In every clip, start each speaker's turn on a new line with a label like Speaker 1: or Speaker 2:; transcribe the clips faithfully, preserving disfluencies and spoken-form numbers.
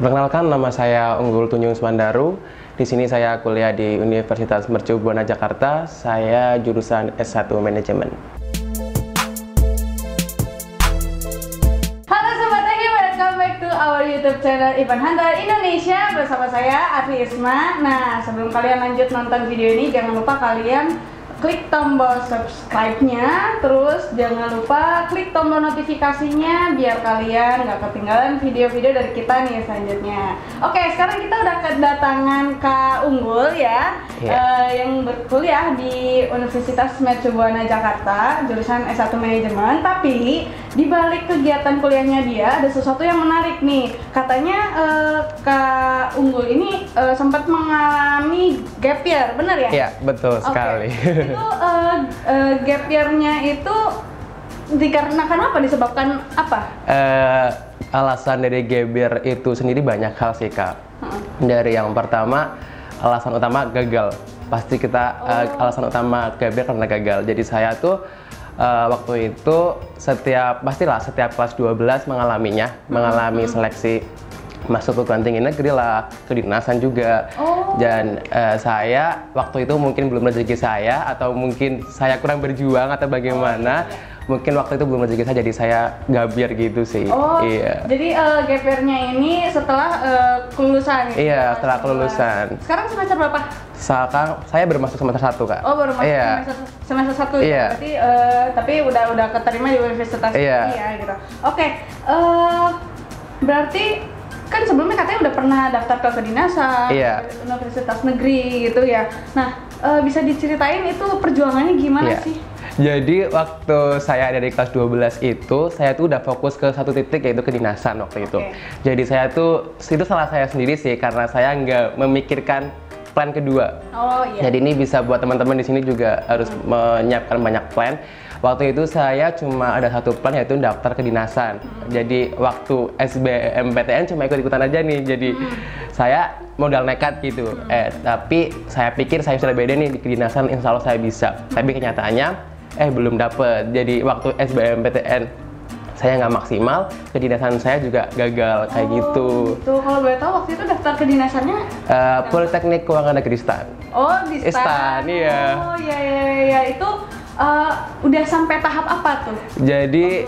Speaker 1: Perkenalkan, nama saya Unggul Tunjung Sumandaru. Di sini saya kuliah di Universitas Mercu Buana Jakarta. Saya jurusan S satu Manajemen.
Speaker 2: Halo Sobat Eki, welcome back to our YouTube channel Event Hunter Indonesia. Bersama saya Arfi Isma. Nah, sebelum kalian lanjut nonton video ini, jangan lupa kalian klik tombol subscribe-nya, terus jangan lupa klik tombol notifikasinya biar kalian nggak ketinggalan video-video dari kita nih selanjutnya. Oke, sekarang kita udah kedatangan Kak Unggul ya, yeah. uh, yang berkuliah di Universitas Mercu Buana Jakarta, jurusan S satu Manajemen. Tapi di balik kegiatan kuliahnya dia ada sesuatu yang menarik nih. Katanya uh, Kak Unggul ini uh, sempat mengalami gap year, benar ya?
Speaker 1: Iya, yeah, betul okay. sekali.
Speaker 2: Itu uh, uh, gap year-nya itu dikarenakan apa? Disebabkan apa?
Speaker 1: Uh, alasan dari gap year itu sendiri banyak hal sih Kak. Hmm. Dari yang pertama, alasan utama gagal. Pasti kita oh. uh, alasan utama gap year karena gagal. Jadi saya tuh uh, waktu itu setiap pastilah setiap kelas dua belas mengalaminya, hmm. mengalami hmm. seleksi masuk perguruan tinggi negeri lah, kedinasan juga. Oh. Dan uh, saya waktu itu mungkin belum rezeki saya, atau mungkin saya kurang berjuang atau bagaimana. Oh, iya. Mungkin waktu itu belum rezeki saya, jadi saya gabiar gitu sih.
Speaker 2: Oh,
Speaker 1: iya.
Speaker 2: Jadi uh, gap year-nya ini setelah uh, kelulusan gitu?
Speaker 1: Iya, setelah kelulusan.
Speaker 2: Sekarang semester berapa?
Speaker 1: Sekarang saya baru masuk semester satu Kak.
Speaker 2: Oh, baru masuk
Speaker 1: iya.
Speaker 2: semester, semester satu
Speaker 1: iya.
Speaker 2: ya? Berarti, uh, tapi udah udah keterima di universitas
Speaker 1: iya.
Speaker 2: ini ya gitu. Oke, okay. uh, berarti kan sebelumnya katanya udah pernah daftar ke kedinasan,
Speaker 1: iya.
Speaker 2: universitas negeri gitu ya. Nah, uh, bisa diceritain itu perjuangannya gimana
Speaker 1: iya.
Speaker 2: sih?
Speaker 1: Jadi waktu saya ada di kelas dua belas itu, saya tuh udah fokus ke satu titik, yaitu kedinasan waktu okay. itu. Jadi saya tuh, itu salah saya sendiri sih, karena saya nggak memikirkan plan kedua.
Speaker 2: Oh iya.
Speaker 1: Jadi ini bisa buat teman-teman di sini juga harus hmm. menyiapkan banyak plan. Waktu itu saya cuma ada satu plan, yaitu daftar kedinasan. Hmm. Jadi waktu S B M P T N cuma ikut-ikutan aja nih. Jadi hmm. saya modal nekat gitu. Hmm. Eh tapi saya pikir saya sudah beda nih di kedinasan, insya Allah saya bisa. Hmm. Tapi kenyataannya eh belum dapet. Jadi waktu S B M P T N saya nggak maksimal, kedinasan saya juga gagal kayak
Speaker 2: oh,
Speaker 1: gitu.
Speaker 2: Gitu. Kalau boleh tahu waktu itu daftar kedinasannya?
Speaker 1: Uh, Politeknik Keuangan Negeri Stan.
Speaker 2: Oh di Stan.
Speaker 1: Stan, iya.
Speaker 2: Oh iya iya iya itu uh, udah sampai tahap apa tuh?
Speaker 1: Jadi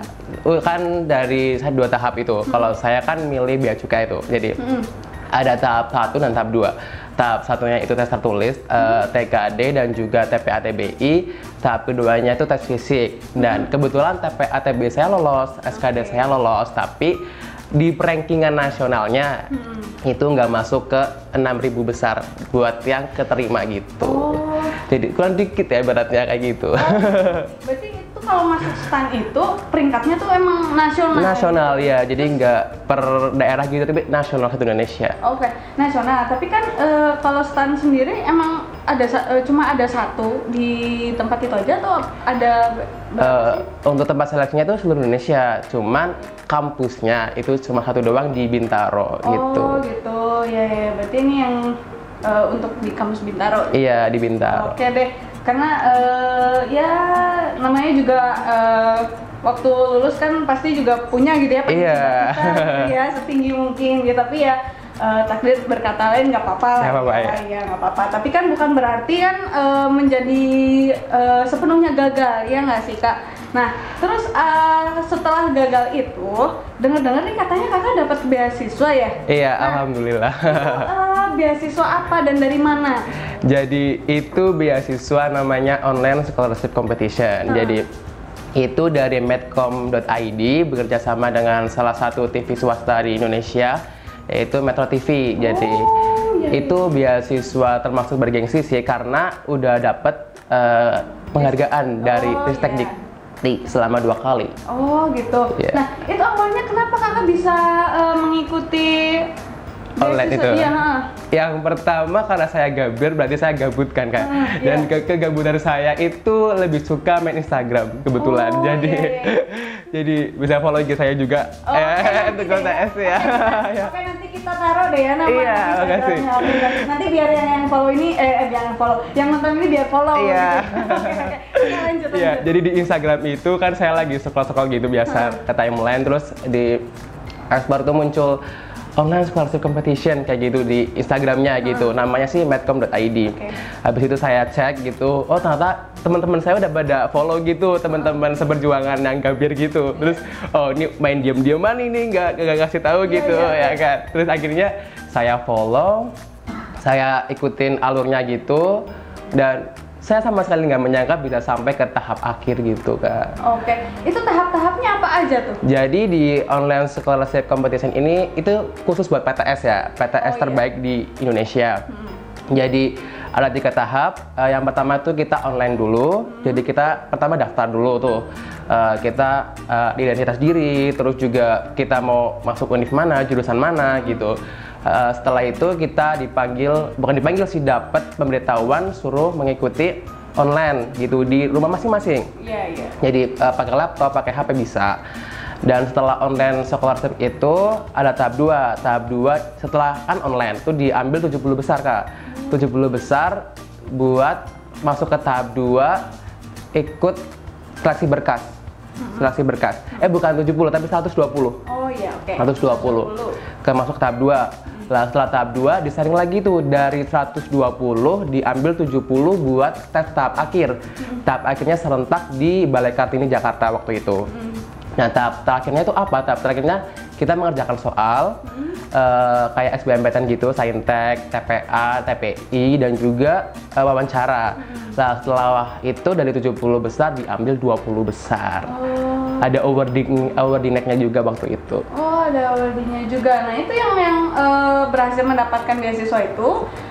Speaker 1: kan dari saya dua tahap itu. Hmm. Kalau saya kan milih bea cukai itu. Jadi hmm. ada tahap satu dan tahap dua. Tahap satunya itu tes tertulis, hmm. uh, T K D dan juga T P A T B I. Tahap keduanya itu tes fisik. Dan hmm. kebetulan T P A T B I saya lolos, S K D okay. saya lolos, tapi di rankingan nasionalnya hmm. itu nggak masuk ke enam ribu besar buat yang keterima gitu. Oh. Jadi kurang dikit ya beratnya kayak gitu. Oh,
Speaker 2: berarti itu kalau masuk Stan itu peringkatnya tuh emang nasional?
Speaker 1: Nasional ya, jadi nggak per daerah gitu, tapi nasional satu Indonesia.
Speaker 2: Oke, okay. Nasional. Tapi kan e, kalau Stan sendiri emang ada e, cuma ada satu di tempat itu aja atau ada?
Speaker 1: Uh, untuk tempat seleksinya itu seluruh Indonesia, cuman kampusnya itu cuma satu doang di Bintaro.
Speaker 2: Oh,
Speaker 1: gitu.
Speaker 2: Oh gitu, ya ya. Berarti ini yang uh, untuk di kampus Bintaro.
Speaker 1: Iya di Bintaro.
Speaker 2: Oke deh, karena uh, ya namanya juga uh, waktu lulus kan pasti juga punya gitu ya.
Speaker 1: Iya.
Speaker 2: Kita, gitu ya setinggi mungkin gitu, tapi ya. Uh, takdir berkata lain nggak apa-apa lah,
Speaker 1: apa-apa,
Speaker 2: ya, ya nggak apa-apa. Tapi kan bukan berarti kan uh, menjadi uh, sepenuhnya gagal, ya nggak sih Kak? Nah, terus uh, setelah gagal itu, dengar-dengar nih katanya Kakak dapat beasiswa ya?
Speaker 1: Iya, nah, alhamdulillah.
Speaker 2: Itu, uh, beasiswa apa dan dari mana?
Speaker 1: Jadi itu beasiswa namanya Online Scholarship Competition. Hmm. Jadi itu dari medcom dot I D bekerja sama dengan salah satu T V swasta di Indonesia, yaitu Metro T V. Jadi oh, iya, iya. itu beasiswa termasuk bergengsi sih, karena udah dapet uh, penghargaan oh, dari Ristek iya. Dikti selama dua kali.
Speaker 2: Oh gitu. Yeah. Nah itu awalnya kenapa Kakak bisa uh, mengikuti
Speaker 1: online itu?
Speaker 2: Iya.
Speaker 1: Yang pertama karena saya gabir, berarti saya gabut kan Kak. Uh, Dan iya. ke kegabutan saya itu lebih suka main Instagram kebetulan. Oh, jadi iya, iya. jadi bisa follow I G saya juga.
Speaker 2: Oh,
Speaker 1: eh untuk
Speaker 2: okay,
Speaker 1: T S ya.
Speaker 2: Oke, ya. Oke, nanti kita taruh deh ya namanya.
Speaker 1: Iya, makasih.
Speaker 2: Nanti biar yang, yang follow ini eh yang follow, yang nonton ini biar follow.
Speaker 1: Iya.
Speaker 2: Gitu. Oke, oke. Kita lanjut.
Speaker 1: Iya, jadi di Instagram itu kan saya lagi scroll-scroll gitu biasa hmm. ke timeline, terus di explore tuh muncul online scholarship competition kayak gitu di Instagramnya gitu, namanya sih medcom dot i d.
Speaker 2: Okay.
Speaker 1: Habis itu saya cek gitu, oh ternyata teman-teman saya udah pada follow gitu, teman-teman seperjuangan yang gabir gitu. Terus oh ini main diam-diaman ini nggak nggak kasih tahu
Speaker 2: Yeah,
Speaker 1: gitu
Speaker 2: yeah, yeah.
Speaker 1: ya kan. Terus akhirnya saya follow, saya ikutin alurnya gitu, dan saya sama sekali nggak menyangka bisa sampai ke tahap akhir gitu Kak.
Speaker 2: Oke, itu tahap-tahapnya apa aja tuh?
Speaker 1: Jadi di online scholarship competition ini itu khusus buat P T S ya, P T S
Speaker 2: Oh,
Speaker 1: terbaik
Speaker 2: iya.
Speaker 1: di Indonesia.
Speaker 2: Hmm.
Speaker 1: Jadi ada tiga tahap. Uh, yang pertama tuh kita online dulu. Hmm. Jadi kita pertama daftar dulu tuh. Uh, kita uh, identitas diri, terus juga kita mau masuk univ mana, jurusan mana gitu. Uh, setelah itu kita dipanggil, bukan dipanggil sih, dapat pemberitahuan suruh mengikuti online gitu di rumah masing-masing.
Speaker 2: Iya, iya.
Speaker 1: Jadi uh, pakai laptop, pakai H P bisa. Dan setelah online scholarship itu ada tahap dua. Tahap dua setelah kan online tuh diambil tujuh puluh besar Kak. tujuh puluh besar buat masuk ke tahap dua, ikut seleksi berkas. Seleksi berkas. Eh bukan tujuh puluh tapi seratus dua puluh.
Speaker 2: Oh iya, oke.
Speaker 1: seratus dua puluh. Ke masuk tahap dua. Lah setelah tahap dua disaring lagi tuh dari seratus dua puluh diambil tujuh puluh buat tes tahap akhir. Tahap akhirnya serentak di Balai Kartini Jakarta waktu itu. Nah tahap terakhirnya itu apa? Tahap terakhirnya kita mengerjakan soal uh, kayak S B M P T N gitu, Saintek, T P A, T P I, dan juga uh, wawancara. Nah setelah itu dari tujuh puluh besar diambil dua puluh besar.
Speaker 2: Oh.
Speaker 1: Ada awarding awarding-nya juga waktu itu.
Speaker 2: Oh, ada awardingnya juga. Nah, itu yang yang uh, berhasil mendapatkan beasiswa itu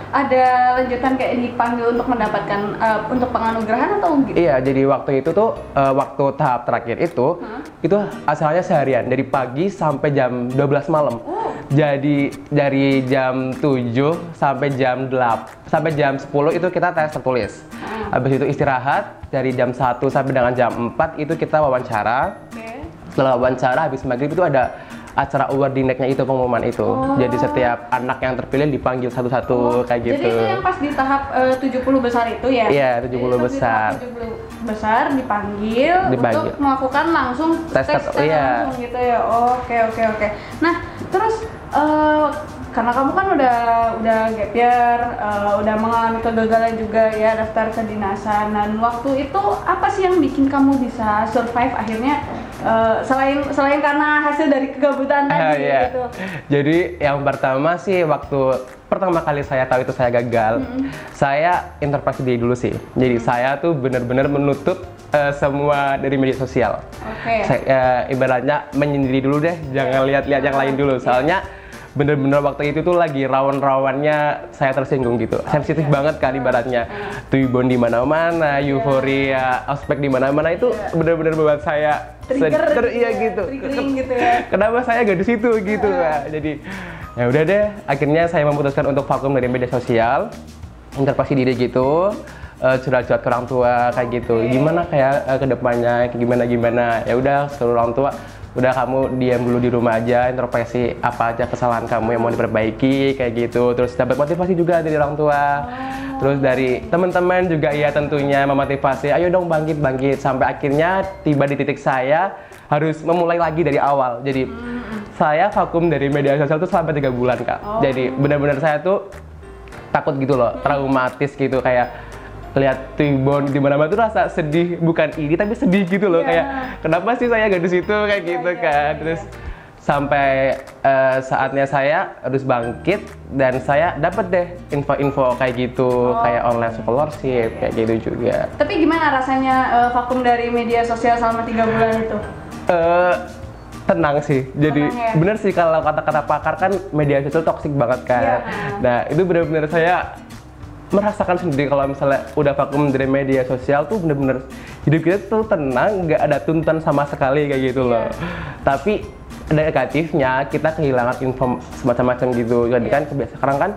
Speaker 2: ada lanjutan kayak dipanggil untuk mendapatkan uh, untuk penganugerahan atau gitu?
Speaker 1: Iya, jadi waktu itu tuh uh, waktu tahap terakhir itu
Speaker 2: Huh?
Speaker 1: itu asalnya seharian dari pagi sampai jam dua belas malam.
Speaker 2: Oh.
Speaker 1: Jadi dari jam tujuh sampai jam delapan sampai jam sepuluh itu kita tes tertulis.
Speaker 2: Hmm.
Speaker 1: Habis itu istirahat dari jam satu sampai dengan jam empat itu kita wawancara.
Speaker 2: Oke.
Speaker 1: Setelah wawancara habis maghrib itu ada acara awarding night-nya itu, pengumuman itu.
Speaker 2: Oh.
Speaker 1: Jadi setiap anak yang terpilih dipanggil satu-satu kayak gitu.
Speaker 2: Jadi itu yang pas di tahap uh, tujuh puluh besar itu ya?
Speaker 1: Iya, tujuh puluh
Speaker 2: Jadi pas di tahap
Speaker 1: besar.
Speaker 2: tujuh puluh besar dipanggil,
Speaker 1: Dipanggil.
Speaker 2: untuk melakukan langsung
Speaker 1: Tes
Speaker 2: tes,
Speaker 1: tes,
Speaker 2: tes
Speaker 1: iya.
Speaker 2: langsung gitu ya. Oke, oke, oke. Nah, terus uh, karena kamu kan udah udah gap year, uh, udah mengalami kegagalan juga ya daftar kedinasan. Dan waktu itu apa sih yang bikin kamu bisa survive akhirnya uh, selain selain karena hasil dari kegabutan tadi
Speaker 1: Ah, iya.
Speaker 2: gitu?
Speaker 1: Jadi yang pertama sih waktu pertama kali saya tahu itu saya gagal,
Speaker 2: Mm-hmm.
Speaker 1: saya introspeksi diri dulu sih. Jadi saya tuh benar-benar menutup uh, semua dari media sosial.
Speaker 2: Oke.
Speaker 1: Saya uh, ibaratnya menyendiri dulu deh, jangan lihat-lihat yang lain dulu. Soalnya bener-bener waktu itu tuh lagi rawan-rawannya saya tersinggung gitu, sensitif
Speaker 2: iya.
Speaker 1: banget kan ibaratnya. Tuibon di mana-mana, euforia, ospek di mana-mana itu
Speaker 2: Iya.
Speaker 1: bener-bener membuat saya
Speaker 2: Trigger
Speaker 1: sed-
Speaker 2: gitu
Speaker 1: iya
Speaker 2: ya,
Speaker 1: gitu.
Speaker 2: triggering gitu ya.
Speaker 1: Kenapa saya gak di situ gitu ya. Jadi ya udah deh, akhirnya saya memutuskan untuk vakum dari media sosial, introspeksi diri gitu. Uh, curhat-curhat ke orang tua kayak gitu,
Speaker 2: Oke.
Speaker 1: gimana kayak uh, kedepannya, gimana gimana. Ya udah, seluruh orang tua, udah kamu diam dulu di rumah aja, introspeksi apa aja kesalahan kamu yang mau diperbaiki kayak gitu. Terus dapat motivasi juga dari orang tua. Terus dari teman-teman juga ya tentunya memotivasi, ayo dong bangkit bangkit sampai akhirnya tiba di titik saya harus memulai lagi dari awal. Jadi saya vakum dari media sosial tuh sampai tiga bulan Kak.
Speaker 2: Oh.
Speaker 1: Jadi benar-benar saya tuh takut gitu loh, traumatis gitu, kayak lihat Tuibon di mana-mana tuh rasa sedih, bukan ini tapi sedih gitu loh.
Speaker 2: Iya.
Speaker 1: Kayak kenapa sih saya gak di situ kayak
Speaker 2: Iya,
Speaker 1: gitu
Speaker 2: iya,
Speaker 1: kan.
Speaker 2: iya.
Speaker 1: Terus sampai eh, saatnya saya harus bangkit dan saya dapat deh info-info kayak gitu,
Speaker 2: Oh.
Speaker 1: kayak online scholarship kayak gitu juga.
Speaker 2: Tapi gimana rasanya uh, vakum dari media sosial selama tiga bulan itu?
Speaker 1: Eh, tenang sih, jadi
Speaker 2: Tenang ya?
Speaker 1: bener sih kalau kata-kata pakar kan media sosial toksik banget kan.
Speaker 2: Iya.
Speaker 1: Nah itu bener-bener saya merasakan sendiri kalau misalnya udah vakum dari media sosial tuh bener-bener hidup kita tuh tenang, nggak ada tuntutan sama sekali kayak gitu loh.
Speaker 2: Iya.
Speaker 1: Tapi ada negatifnya, kita kehilangan info semacam-macam gitu. Jadi
Speaker 2: Iya.
Speaker 1: kan kebiasaan sekarang kan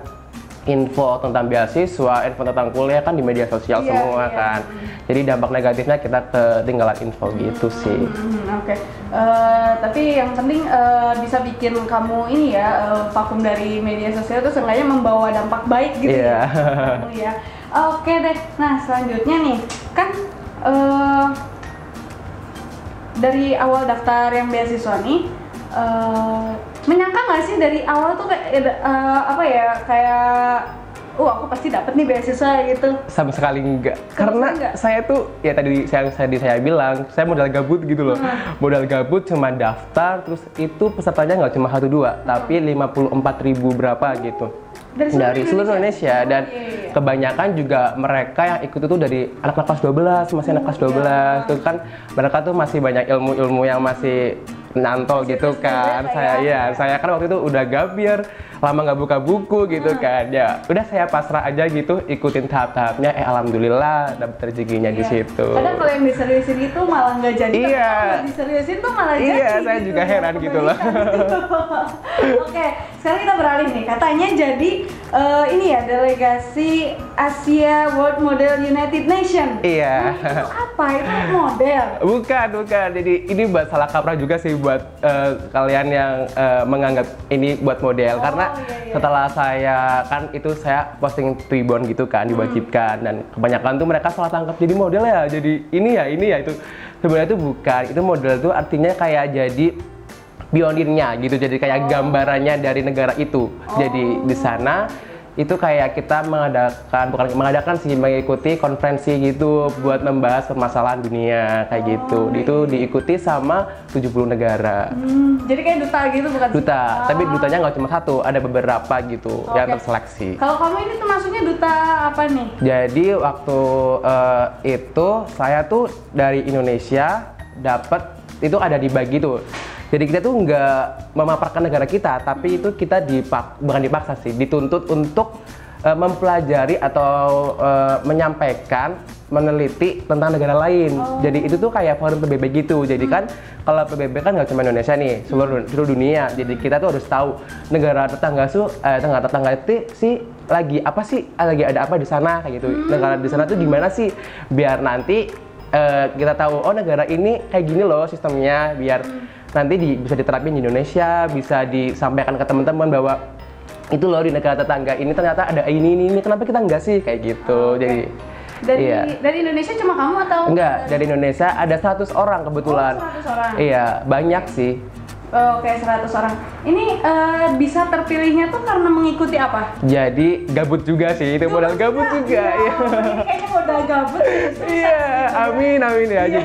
Speaker 1: info tentang beasiswa, info tentang kuliah kan di media sosial
Speaker 2: Iya,
Speaker 1: semua
Speaker 2: iya.
Speaker 1: kan. Jadi dampak negatifnya kita ketinggalan info gitu sih.
Speaker 2: Hmm, Oke, Eh, tapi yang penting eh, bisa bikin kamu ini ya eh, vakum dari media sosial itu seenggaknya membawa dampak baik gitu
Speaker 1: Iya.
Speaker 2: ya. Kamu ya. Oke deh. Nah selanjutnya nih kan eh, dari awal daftar yang beasiswa nih, eh, menyangka nggak sih dari awal tuh kayak uh, apa ya kayak oh aku pasti dapat nih beasiswa gitu?
Speaker 1: Sama sekali enggak,
Speaker 2: Sama
Speaker 1: karena
Speaker 2: enggak?
Speaker 1: saya tuh ya tadi saya tadi saya bilang saya modal gabut gitu loh,
Speaker 2: Hmm.
Speaker 1: modal gabut cuma daftar, terus itu pesertanya nggak cuma satu dua, hmm. tapi lima puluh empat ribu berapa gitu
Speaker 2: Dari seluruh
Speaker 1: dari seluruh Indonesia,
Speaker 2: Indonesia?
Speaker 1: dan
Speaker 2: Oh, iya, iya.
Speaker 1: kebanyakan juga mereka yang ikut itu dari anak-anak kelas dua belas, masih anak kelas dua belas,
Speaker 2: iya.
Speaker 1: itu kan mereka tuh masih banyak ilmu-ilmu yang masih nantol gitu kan.
Speaker 2: terus
Speaker 1: Saya
Speaker 2: ya.
Speaker 1: ya, saya kan waktu itu udah gapir, lama nggak buka buku gitu kan. Ya, udah saya pasrah aja gitu, ikutin tahap-tahapnya. Eh alhamdulillah dapet rezekinya di
Speaker 2: Iya.
Speaker 1: situ.
Speaker 2: Kadang kalau yang diseriusin itu malah nggak jadi. tapi
Speaker 1: Iya.
Speaker 2: kalau nggak diseriusin tuh malah jadi.
Speaker 1: Iya, saya
Speaker 2: gitu.
Speaker 1: juga heran gitu loh.
Speaker 2: Oke, sekarang kita beralih nih. Katanya jadi eh, ini ya delegasi Asia World Model United Nation.
Speaker 1: Iya.
Speaker 2: Itu apa? Itu model.
Speaker 1: Bukan, bukan. Jadi ini buat salah kaprah juga sih buat eh, kalian yang eh, menganggap ini buat model.
Speaker 2: Oh,
Speaker 1: Karena
Speaker 2: iya, iya.
Speaker 1: setelah saya kan itu saya posting Twibbon gitu kan, diwajibkan, dan kebanyakan tuh mereka salah tangkap jadi model ya. Jadi ini ya, ini ya itu. Sebenarnya itu bukan. Itu model tuh artinya kayak jadi pionirnya gitu. Jadi kayak
Speaker 2: Oh.
Speaker 1: gambarannya dari negara itu. Jadi di sana itu kayak kita mengadakan, bukan mengadakan sih, mengikuti konferensi gitu buat membahas permasalahan dunia kayak gitu.
Speaker 2: Oh,
Speaker 1: Itu diikuti sama tujuh puluh negara.
Speaker 2: Hmm, jadi kayak duta gitu bukan? sih?
Speaker 1: Duta,
Speaker 2: Oh.
Speaker 1: tapi dutanya nggak cuma satu, ada beberapa gitu yang
Speaker 2: Oke.
Speaker 1: terseleksi.
Speaker 2: Kalau kamu ini tuh maksudnya duta apa nih?
Speaker 1: Jadi waktu eh, itu saya tuh dari Indonesia dapat itu ada dibagi tuh. Jadi kita tuh nggak memaparkan negara kita, tapi itu kita dipak, bukan dipaksa sih, dituntut untuk eh, mempelajari atau eh, menyampaikan, meneliti tentang negara lain.
Speaker 2: Oh.
Speaker 1: Jadi itu tuh kayak forum P B B gitu. Jadi kan kalau P B B kan nggak cuma Indonesia nih, seluruh, seluruh dunia. Jadi kita tuh harus tahu negara tetangga su, eh, tetangga tetangga itu sih lagi apa sih, lagi ada apa di sana kayak gitu. Negara di sana tuh gimana sih, biar nanti eh, kita tahu oh negara ini kayak gini loh sistemnya, biar nanti di, bisa diterapin di Indonesia, bisa disampaikan ke teman-teman bahwa itu loh di negara tetangga ini ternyata ada ini ini, ini. Kenapa kita enggak sih kayak gitu.
Speaker 2: Oh, oke.
Speaker 1: Jadi
Speaker 2: Dari
Speaker 1: iya.
Speaker 2: dari Indonesia cuma kamu atau?
Speaker 1: Enggak, dari Indonesia ada seratus orang kebetulan.
Speaker 2: Oh, seratus orang.
Speaker 1: Iya, banyak sih.
Speaker 2: Oh, Oke, seratus orang. Ini eh, bisa terpilihnya tuh karena mengikuti apa?
Speaker 1: Jadi gabut juga sih, itu modal gabut juga.
Speaker 2: Iya,
Speaker 1: Iya.
Speaker 2: ini kayaknya modal gabut. sukses
Speaker 1: Iya,
Speaker 2: gitu.
Speaker 1: amin amin ya.
Speaker 2: Iya.
Speaker 1: Jadi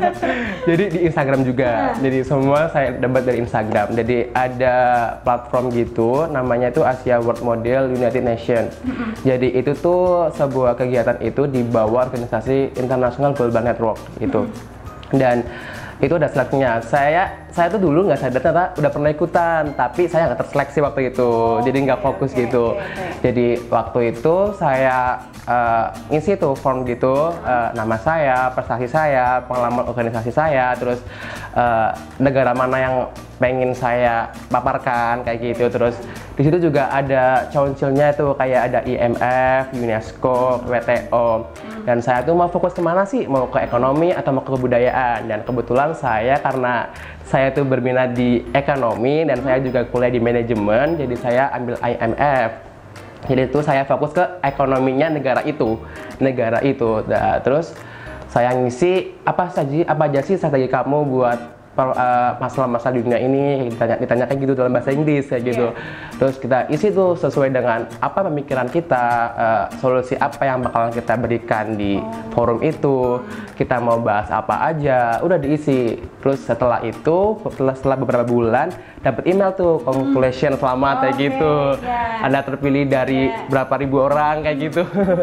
Speaker 1: jadi di Instagram juga.
Speaker 2: Nah.
Speaker 1: Jadi semua saya dapat dari Instagram. Jadi ada platform gitu, namanya itu Asia World Model United Nation. Jadi itu tuh sebuah kegiatan itu di bawah organisasi International Global Network itu. Dan itu ada seleksinya. Saya saya tuh dulu nggak sadar ternyata udah pernah ikutan, tapi saya nggak terseleksi waktu itu.
Speaker 2: Oh,
Speaker 1: jadi nggak
Speaker 2: oke,
Speaker 1: fokus
Speaker 2: oke,
Speaker 1: gitu.
Speaker 2: oke, oke.
Speaker 1: Jadi waktu itu saya eh, ngisi tuh form gitu, eh, nama saya, prestasi saya, pengalaman organisasi saya, terus eh, negara mana yang pengen saya paparkan kayak gitu. Terus di situ juga ada councilnya itu kayak ada I M F, UNESCO, W T O. Dan saya tuh mau fokus kemana sih? Mau ke ekonomi atau mau ke kebudayaan? Dan kebetulan saya karena saya tuh berminat di ekonomi dan saya juga kuliah di manajemen, jadi saya ambil I M F. Jadi itu saya fokus ke ekonominya negara itu, negara itu. Nah, terus saya ngisi apa saja, apa aja sih strategi kamu buat per- eh, masalah-masalah di dunia ini, ditanya, ditanya kayak gitu dalam bahasa Inggris kayak gitu. Terus kita isi tuh sesuai dengan apa pemikiran kita, eh, solusi apa yang bakalan kita berikan di forum itu, kita mau bahas apa aja, udah diisi. Terus setelah itu, setelah, setelah beberapa bulan, dapat email tuh, congratulations, selamat kayak
Speaker 2: Oke,
Speaker 1: gitu.
Speaker 2: ya.
Speaker 1: Anda terpilih dari
Speaker 2: Ya.
Speaker 1: berapa ribu orang kayak gitu.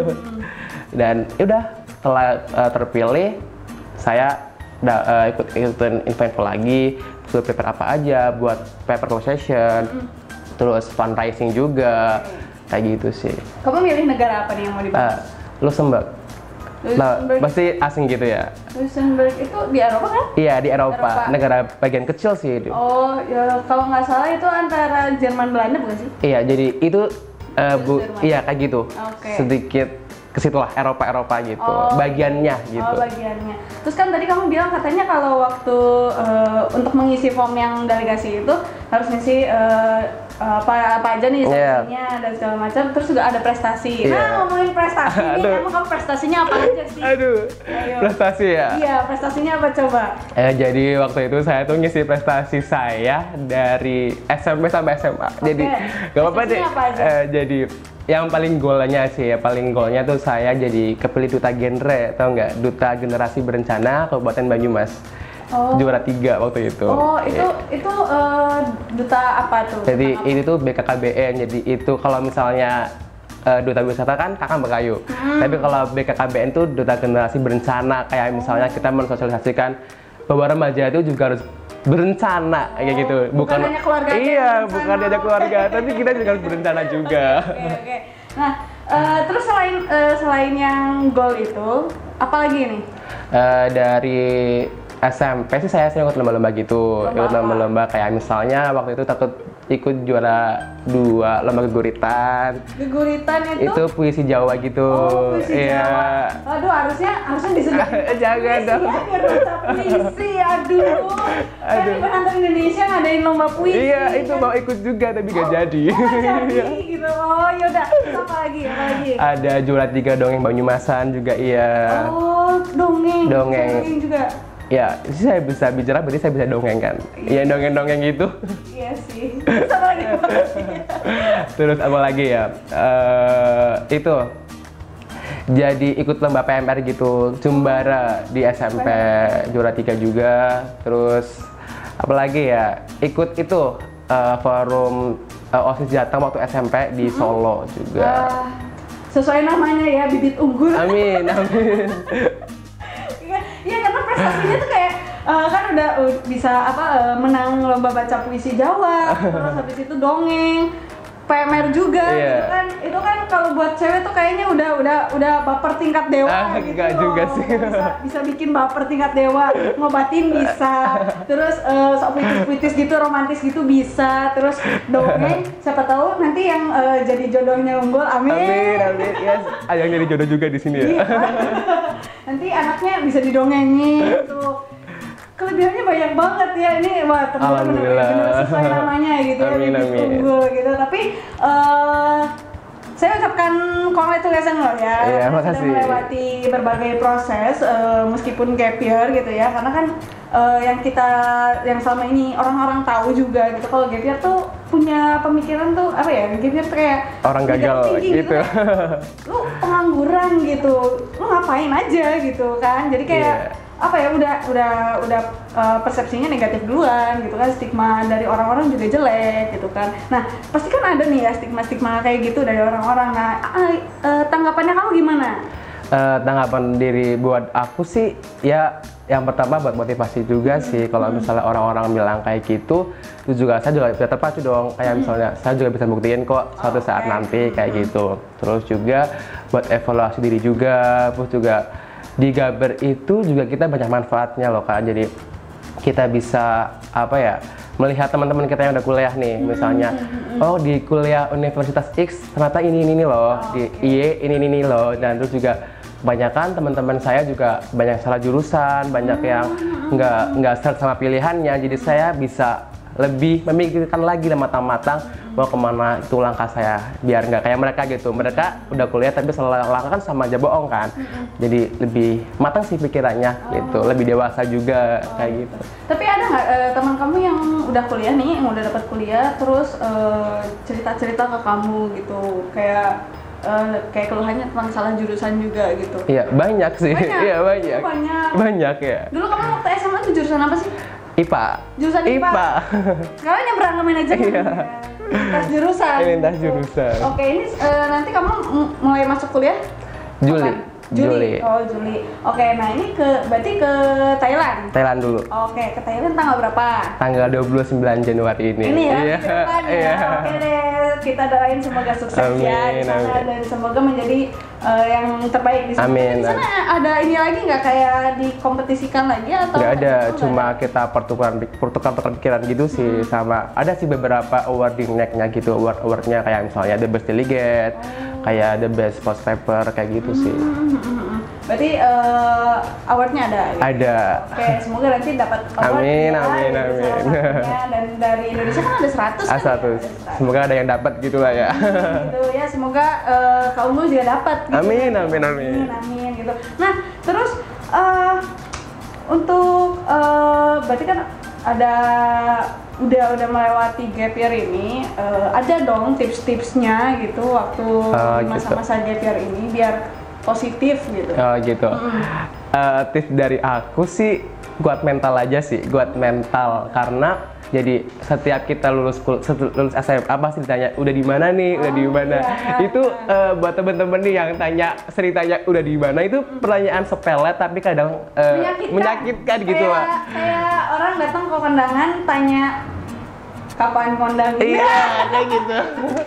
Speaker 1: Dan udah setelah eh, terpilih, saya udah eh, ikut ikutin info-info lagi, suruh prepare apa aja buat paper session, terus fundraising juga, kayak gitu sih.
Speaker 2: Kamu milih negara apa nih yang mau
Speaker 1: Eh,
Speaker 2: dibahas?
Speaker 1: Luxembourg. Nah,
Speaker 2: Luxembourg.
Speaker 1: pasti asing gitu ya?
Speaker 2: Luxembourg itu di Eropa kan?
Speaker 1: Iya, di Eropa,
Speaker 2: Eropa.
Speaker 1: negara bagian kecil sih itu.
Speaker 2: Oh, ya kalau nggak salah itu antara Jerman Belanda bukan sih?
Speaker 1: Iya, jadi itu eh, bu,
Speaker 2: Jerman.
Speaker 1: iya kayak gitu,
Speaker 2: Oke.
Speaker 1: sedikit ke situlah Eropa-Eropa gitu,
Speaker 2: Oh,
Speaker 1: bagiannya gitu.
Speaker 2: Oh, bagiannya. Terus kan tadi kamu bilang katanya kalau waktu eh, untuk mengisi form yang delegasi itu harus ngisi eh, uh, apa apa aja nih seleksinya yeah. dan segala macam. Terus juga ada prestasi. Yeah. Nah ngomongin prestasi nih, emang kamu prestasinya apa aja sih?
Speaker 1: Aduh, Ayo. prestasi ya?
Speaker 2: Iya, prestasinya apa coba?
Speaker 1: Eh, jadi waktu itu saya tuh ngisi prestasi saya dari S M P sampai S M A. Okay. Jadi gak apa-apa deh. Eh, jadi yang paling golnya sih ya, paling golnya tuh saya jadi kepilih duta genre, tau nggak? Duta Generasi Berencana Kabupaten Banyumas. Oh. Juara tiga waktu itu.
Speaker 2: Oh, itu yeah. itu uh, duta apa tuh?
Speaker 1: Jadi ini tuh B K K B N. Jadi itu kalau misalnya uh, duta wisata kan Kakak Bekayu. Hmm. Tapi kalau B K K B N tuh duta Generasi Berencana, kayak misalnya kita mensosialisasikan bahwa remaja itu juga harus berencana kayak oh, gitu,
Speaker 2: bukan, bukan hanya keluarga.
Speaker 1: Iya, bukan hanya keluarga, tapi kita juga harus berencana juga.
Speaker 2: Oke, okay, oke. Okay. Nah, uh, terus selain uh, selain yang goal itu, apa lagi nih?
Speaker 1: Uh, dari S M P sih saya sering ikut lomba-lomba gitu, lomba ikut lomba-lomba kayak misalnya waktu itu takut ikut juara dua lomba geguritan.
Speaker 2: Geguritan itu?
Speaker 1: Itu puisi Jawa gitu.
Speaker 2: Oh, puisi iya. Jawa. Aduh, harusnya harusnya disebut.
Speaker 1: Jangan dong.
Speaker 2: Ya, biar baca puisi, aduh. Kan Event Hunter Indonesia ngadain lomba puisi.
Speaker 1: Iya, itu kan? Mau ikut juga tapi gak
Speaker 2: oh,
Speaker 1: jadi.
Speaker 2: Oh, gak jadi gitu. Oh, yaudah. Terus apa lagi? Apa lagi?
Speaker 1: Ada juara tiga dongeng Banyumasan juga iya.
Speaker 2: Oh, dongeng.
Speaker 1: Dongeng.
Speaker 2: Dongeng juga.
Speaker 1: Ya, saya bisa bicara, berarti saya bisa dongeng kan? Iya, dongeng-dongeng gitu.
Speaker 2: Iya sih. Terus apa lagi?
Speaker 1: Terus apa lagi ya? Uh, itu jadi ikut lomba P M R gitu, Jumbara di S M P, juara tiga juga. Terus apa lagi ya? Ikut itu uh, forum uh, OSIS Jateng waktu S M P di Solo juga.
Speaker 2: Wah, sesuai namanya ya, bibit unggul.
Speaker 1: Amin, amin.
Speaker 2: Iya, karena prestasinya tuh kayak uh, kan udah uh, bisa apa uh, menang lomba baca puisi Jawa, terus habis itu dongeng, P M R juga, yeah. Itu kan itu kan kalau buat cewek tuh kayaknya udah udah udah baper tingkat dewa
Speaker 1: ah,
Speaker 2: gitu
Speaker 1: loh. Juga sih.
Speaker 2: Bisa bisa bikin baper tingkat dewa, ngobatin bisa, terus uh, sok puitis-puitis gitu, romantis gitu bisa, terus dongeng, siapa tahu nanti yang uh, jadi jodohnya unggul, amin.
Speaker 1: Amin, amin. Yes, ada yang jadi jodoh juga di sini ya.
Speaker 2: Nanti anaknya bisa didongengin gitu. Kelebihannya banyak banget ya ini, wah benar-benar sesuai namanya gitu ya, bibit unggul gitu. Tapi uh, saya ucapkan congratulations loh ya,
Speaker 1: iya,
Speaker 2: sudah melewati berbagai proses uh, meskipun gap year gitu ya, karena kan uh, yang kita yang selama ini orang-orang tahu juga gitu kalau gap year tuh punya pemikiran tuh apa ya, gap year tuh kayak
Speaker 1: orang gagal gitu, gitu.
Speaker 2: Lu pengangguran gitu, lu ngapain aja gitu kan, jadi kayak yeah. apa ya udah udah udah uh, persepsinya negatif duluan gitu kan, stigma dari orang-orang juga jelek gitu kan. Nah pasti kan ada nih ya stigma-stigma kayak gitu dari orang-orang. Nah uh, uh, tanggapannya kamu gimana?
Speaker 1: Uh, tanggapan diri buat aku sih ya yang pertama buat motivasi juga sih. Kalau misalnya orang-orang bilang kayak gitu, itu juga saya juga bisa terpacu dong. Kayak misalnya saya juga bisa buktiin kok suatu saat okay. nanti kayak gitu. Terus juga buat evaluasi diri juga, terus juga di Gaber itu juga kita banyak manfaatnya loh Kak. Jadi kita bisa apa ya, melihat teman-teman kita yang udah kuliah nih, misalnya oh di kuliah Universitas X ternyata ini ini, ini loh, oh, di okay. Y ini ini loh. Dan terus juga kebanyakan teman-teman saya juga banyak salah jurusan, banyak yang nggak nggak start sama pilihannya. Jadi saya bisa lebih memikirkan lagi matang-matang mau kemana itu langkah saya, biar nggak kayak mereka gitu. Mereka udah kuliah tapi salah langkah kan sama aja bohong kan. Jadi lebih matang sih pikirannya oh. gitu, lebih dewasa juga oh. kayak gitu.
Speaker 2: Tapi ada nggak uh, teman kamu yang udah kuliah nih, yang udah dapat kuliah terus uh, cerita-cerita ke kamu gitu, kayak uh, kayak keluhannya tentang salah jurusan juga gitu?
Speaker 1: Iya banyak sih, iya banyak.
Speaker 2: banyak.
Speaker 1: Banyak ya. Dulu
Speaker 2: kamu waktu S M A tuh jurusan apa sih?
Speaker 1: I P A.
Speaker 2: Jurusan I P A. I P A. Sekarang nyebrang ke manajemen. Iya. Lintas jurusan.
Speaker 1: Lintas jurusan.
Speaker 2: Oke, ini uh, nanti kamu mulai masuk kuliah?
Speaker 1: Juli.
Speaker 2: Apa? Juli. Juli. Oh, Juli. Oke, nah ini ke berarti ke Thailand.
Speaker 1: Thailand dulu.
Speaker 2: Oke, ke Thailand tanggal berapa?
Speaker 1: Tanggal dua puluh sembilan Januari ini.
Speaker 2: Ini ya.
Speaker 1: Iya.
Speaker 2: Depan, ya.
Speaker 1: Iya.
Speaker 2: Oke deh, kita doain semoga sukses
Speaker 1: amin,
Speaker 2: ya di sana dan semoga menjadi uh, yang terbaik di sana.
Speaker 1: Amin.
Speaker 2: Di sana ada ini lagi nggak kayak dikompetisikan lagi atau?
Speaker 1: Nggak ada, cuma ada? Kita pertukaran pertukaran pikiran gitu sih hmm. sama. Ada sih beberapa awarding neck-nya gitu, award awardnya kayak misalnya the best delegate, oh. kayak the best post paper kayak gitu hmm. sih.
Speaker 2: Berarti uh, awardnya ada? Gitu?
Speaker 1: Ada.
Speaker 2: Oke, semoga nanti dapat award.
Speaker 1: Amin,
Speaker 2: ya,
Speaker 1: amin,
Speaker 2: gitu,
Speaker 1: amin.
Speaker 2: satunya. Dan dari Indonesia kan ada seratus
Speaker 1: Ah,
Speaker 2: kan?
Speaker 1: seratus.
Speaker 2: Ya?
Speaker 1: Semoga ada yang dapat gitu lah ya.
Speaker 2: Gitu ya, semoga uh, Kak Unggul juga dapat. Gitu.
Speaker 1: Amin, amin, amin.
Speaker 2: Amin, amin gitu. Nah, terus uh, untuk uh, berarti kan ada udah udah melewati gap year ini, uh, ada dong tips-tipsnya gitu waktu
Speaker 1: uh,
Speaker 2: di masa-masa gap year ini biar positif gitu.
Speaker 1: Oh gitu. Mm. Uh, tips dari aku sih kuat mental aja sih, kuat mental karena jadi setiap kita lulus lulus S M A pasti ditanya udah di mana nih, oh, udah di mana. Iya. Itu uh, buat temen-temen nih yang tanya sering tanya udah di mana itu pertanyaan sepele tapi kadang uh, menyakitkan. menyakitkan gitu
Speaker 2: kayak,
Speaker 1: lah.
Speaker 2: Kayak orang datang ke kondangan tanya kapan kondang.
Speaker 1: Iya, kayak gitu.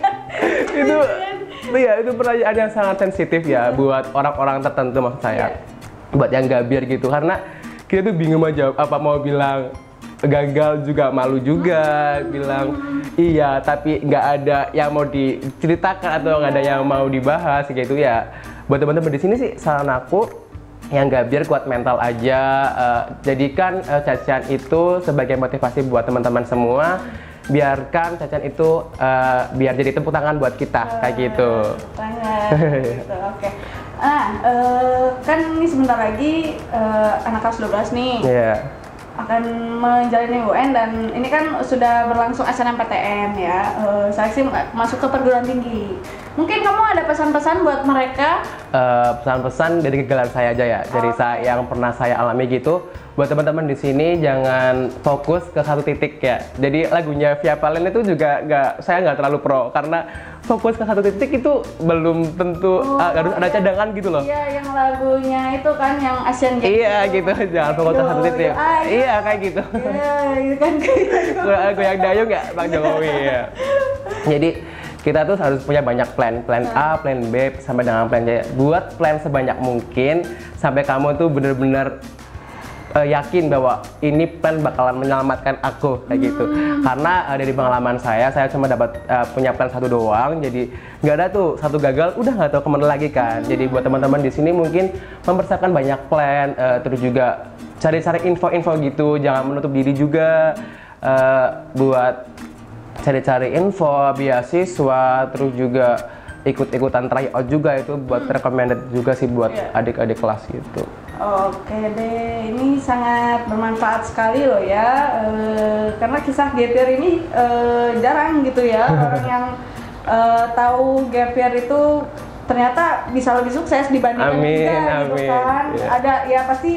Speaker 1: Itu iya, itu pertanyaan yang sangat sensitif ya buat orang-orang tertentu maksud saya. Yeah. Buat yang gabir gitu karena kita tuh bingung aja apa mau bilang gagal juga malu juga, bilang iya tapi nggak ada yang mau diceritakan atau nggak ada yang mau dibahas gitu ya. Buat teman-teman di sini sih saran aku yang gabir kuat mental aja, uh, jadikan uh, cacian itu sebagai motivasi buat teman-teman semua. Biarkan cacian itu uh, biar jadi tepuk tangan buat kita uh, kayak gitu.
Speaker 2: Tangan. Gitu, oke. Okay. Ah, uh, kan ini sebentar lagi uh, anak kelas dua belas nih. Iya. Yeah. Akan menjalani U N dan ini kan sudah berlangsung S N M P T N ya, uh, seleksi masuk ke perguruan tinggi. Mungkin kamu ada pesan-pesan buat mereka? Uh, pesan-pesan dari kegagalan saya aja ya, dari okay. saya yang pernah saya alami gitu. Buat teman-teman di sini jangan fokus ke satu titik ya. Jadi lagunya Via Valen itu juga nggak, saya nggak terlalu pro karena fokus ke satu titik itu belum tentu oh, uh, harus ada iya. cadangan gitu loh. Iya, yang lagunya itu kan yang Asian Games.
Speaker 1: Iya gitu, jangan fokus ke satu titik. Ah, iya. iya kayak gitu.
Speaker 2: Iya, itu kan kayak
Speaker 1: goyang dayung nggak Bang Jokowi ya. Jadi kita tuh harus punya banyak plan, plan A, plan B, sampai dengan plan C. Buat plan sebanyak mungkin sampai kamu tuh bener-bener uh, yakin bahwa ini plan bakalan menyelamatkan aku kayak gitu. Hmm. Karena uh, dari pengalaman saya, saya cuma dapat uh, punya plan satu doang, jadi nggak ada tuh satu gagal, udah nggak tahu kemana lagi kan. Hmm. Jadi buat teman-teman di sini mungkin mempersiapkan banyak plan, uh, terus juga cari-cari info-info gitu, jangan menutup diri juga uh, buat cari-cari info, beasiswa, terus juga ikut-ikutan tryout juga itu buat hmm. recommended juga sih buat yeah. adik-adik kelas gitu.
Speaker 2: Oke deh, ini sangat bermanfaat sekali loh ya, e, karena kisah gap year ini e, jarang gitu ya orang yang e, tahu gap year itu ternyata bisa lebih sukses dibandingkan
Speaker 1: amin,
Speaker 2: kita
Speaker 1: amin.
Speaker 2: gitu kan. Yeah. Ada ya pasti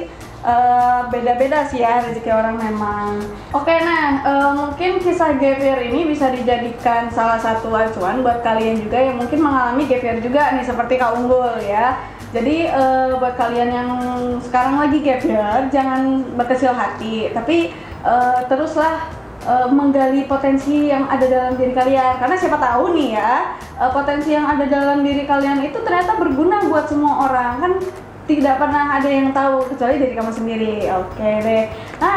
Speaker 2: Uh, beda-beda sih ya rezeki orang memang. Oke, nah uh, mungkin kisah gap year ini bisa dijadikan salah satu acuan buat kalian juga yang mungkin mengalami gap year juga nih seperti Kak Unggul ya. Jadi uh, buat kalian yang sekarang lagi gap year jangan berkecil hati, tapi uh, teruslah uh, menggali potensi yang ada dalam diri kalian, karena siapa tahu nih ya uh, potensi yang ada dalam diri kalian itu ternyata berguna buat semua orang kan. Tidak pernah ada yang tahu kecuali dari kamu sendiri. Oke deh. Nah,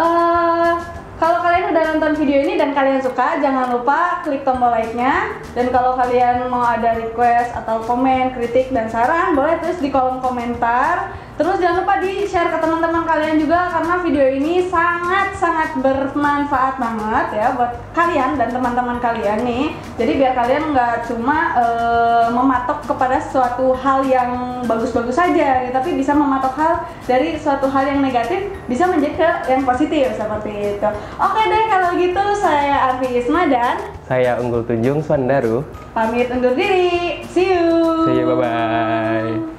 Speaker 2: uh, kalau kalian udah nonton video ini dan kalian suka, jangan lupa klik tombol like-nya. Dan kalau kalian mau ada request atau komen, kritik dan saran, boleh tulis di kolom komentar. Terus jangan lupa di-share ke teman-teman kalian juga karena video ini sangat-sangat bermanfaat banget ya buat kalian dan teman-teman kalian nih. Jadi biar kalian nggak cuma uh, mematok kepada suatu hal yang bagus-bagus saja, gitu, tapi bisa mematok hal dari suatu hal yang negatif bisa menjadi ke yang positif seperti itu. Oke deh kalau gitu, saya Arfi Isma dan
Speaker 1: saya Unggul Tunjung Swandaru.
Speaker 2: Pamit undur diri. See you.
Speaker 1: See you, bye-bye.